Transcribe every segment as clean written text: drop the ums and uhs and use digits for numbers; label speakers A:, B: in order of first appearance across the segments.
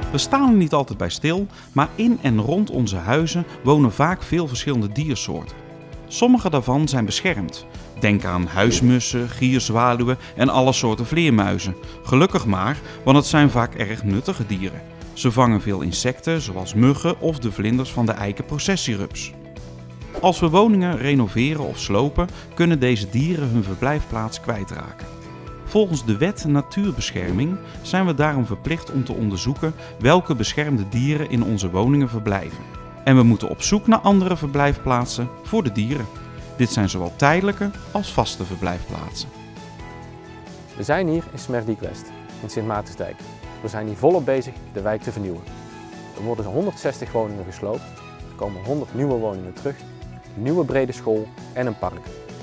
A: We staan er niet altijd bij stil, maar in en rond onze huizen wonen vaak veel verschillende diersoorten. Sommige daarvan zijn beschermd. Denk aan huismussen, gierzwaluwen en alle soorten vleermuizen. Gelukkig maar, want het zijn vaak erg nuttige dieren. Ze vangen veel insecten, zoals muggen of de vlinders van de eikenprocessierups. Als we woningen renoveren of slopen, kunnen deze dieren hun verblijfplaats kwijtraken. Volgens de wet natuurbescherming zijn we daarom verplicht om te onderzoeken welke beschermde dieren in onze woningen verblijven. En we moeten op zoek naar andere verblijfplaatsen voor de dieren. Dit zijn zowel tijdelijke als vaste verblijfplaatsen.
B: We zijn hier in Smerdiek West, in Sint Maartensdijk. We zijn hier volop bezig de wijk te vernieuwen. Er worden 160 woningen gesloopt, er komen 100 nieuwe woningen terug, een nieuwe brede school en een park.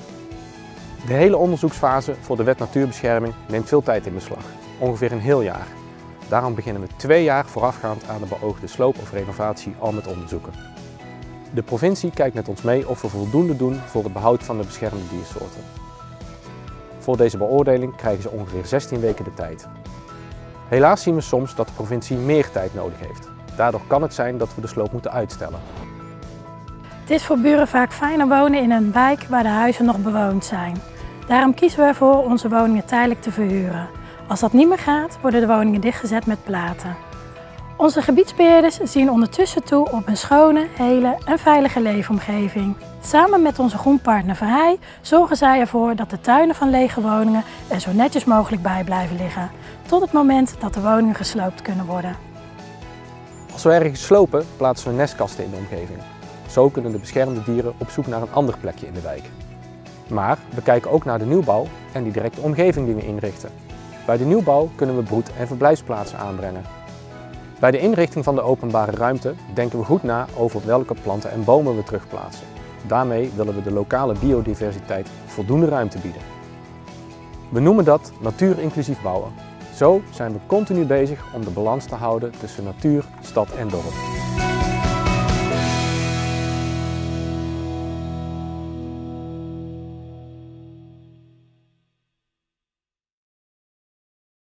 B: De hele onderzoeksfase voor de wet natuurbescherming neemt veel tijd in beslag, ongeveer een heel jaar. Daarom beginnen we 2 jaar voorafgaand aan de beoogde sloop of renovatie al met onderzoeken. De provincie kijkt met ons mee of we voldoende doen voor het behoud van de beschermde diersoorten. Voor deze beoordeling krijgen ze ongeveer 16 weken de tijd. Helaas zien we soms dat de provincie meer tijd nodig heeft. Daardoor kan het zijn dat we de sloop moeten uitstellen.
C: Het is voor buren vaak fijner wonen in een wijk waar de huizen nog bewoond zijn. Daarom kiezen we ervoor onze woningen tijdelijk te verhuren. Als dat niet meer gaat, worden de woningen dichtgezet met platen. Onze gebiedsbeheerders zien ondertussen toe op een schone, hele en veilige leefomgeving. Samen met onze groenpartner Verheij zorgen zij ervoor dat de tuinen van lege woningen er zo netjes mogelijk bij blijven liggen, tot het moment dat de woningen gesloopt kunnen worden.
B: Als we ergens slopen, plaatsen we nestkasten in de omgeving. Zo kunnen de beschermde dieren op zoek naar een ander plekje in de wijk. Maar we kijken ook naar de nieuwbouw en die directe omgeving die we inrichten. Bij de nieuwbouw kunnen we broed- en verblijfsplaatsen aanbrengen. Bij de inrichting van de openbare ruimte denken we goed na over welke planten en bomen we terugplaatsen. Daarmee willen we de lokale biodiversiteit voldoende ruimte bieden. We noemen dat natuurinclusief bouwen. Zo zijn we continu bezig om de balans te houden tussen natuur, stad en dorp.